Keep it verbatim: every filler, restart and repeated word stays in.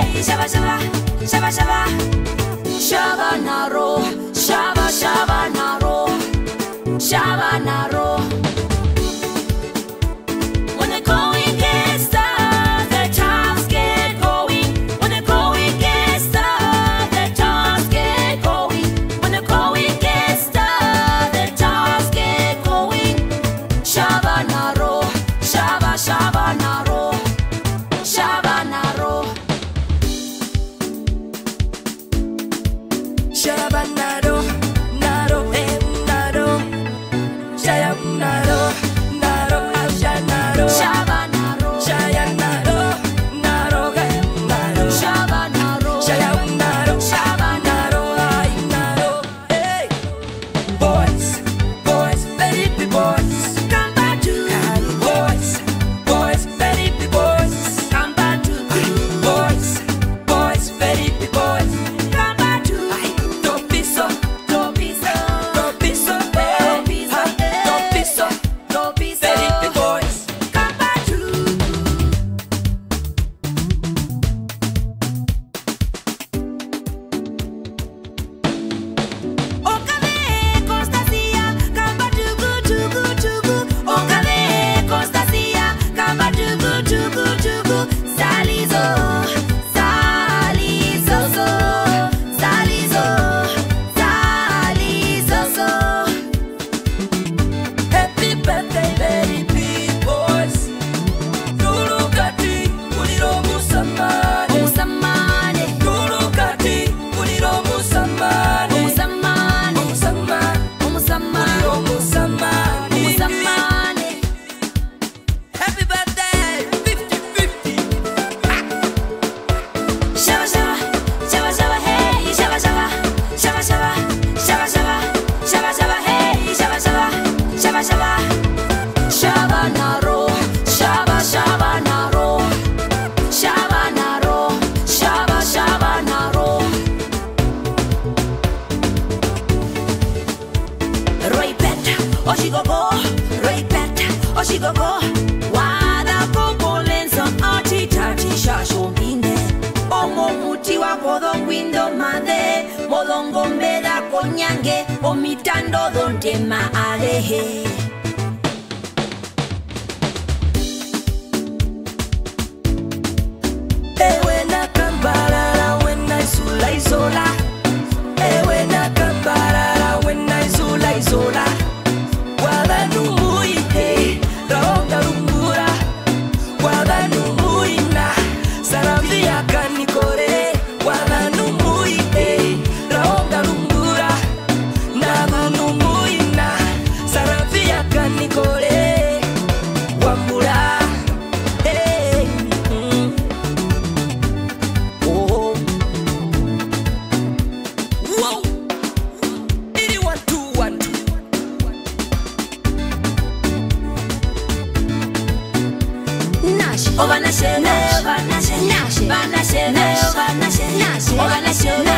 hey, shaba shaba, shaba shaba, shaba naro, shaba shaba naro, shaba naro. When the going gets tough, the times get going. When the going gets tough, the times get going. When the going gets tough, the times get going. Shaba naro, shaba shaba naro, shaba naro. Shaba naro, naro, eh, naro. Shaya naro, naro, asha naro. Shaba naro, Shaya naro, naro, eh, naro. shaba naro, Shaya naro, shaba naro, ay, naro. Hey, boys, boys, very big boys. come back to, Boys, boys, very big boys. come back to, Boys, boys, very big boys. come back to. Don't be so, Don't be so, don't be so, Don't be so, eh. Don't be so, don't be so. very big boys. Come back to. Okabe Constancia, come back to go to go to go. Okabe Constancia, come back to go to go to go. Salizo, salizo, so, salizo, salizo, so. Happy birthday, very big boys. Lulu kati, uliro musamani. Musamane, Lulu kati, uliro musamani. musamane, Musamani, musamane, uliro musamani. musamane. Happy birthday, fifty fifty. Shaba shaba, shaba shaba, hey, shaba shaba, shaba shaba, shaba shaba, shaba shaba, hey, shaba shaba, shaba shaba, shaba naro, shaba shaba naro, shaba naro, shaba shaba naro. Roy pet, oshigogo, Roy pet, oshigogo. Wada koko lenzo, ati tati shasho mine. Omo muti wa kodongwindo made, modongo mbeda konyange, omitando donde maalehe. Ewe na kambarara, when I sula isola. Ewe na kambarara, when I sula isola. Wada numui, hey, raonga lumura. Wada numui na, saravia kanikore. Wada numui, hey, raonga lumura. Nada numui na, saravia kanikore. Wambura, hey, mm. Oh, whoa, eighty-one, two, one, two. Nash, oh, Banashe, Nash, Banashe, Nash, Banashe, Nash, Banashe, Nash, oh, Banashe,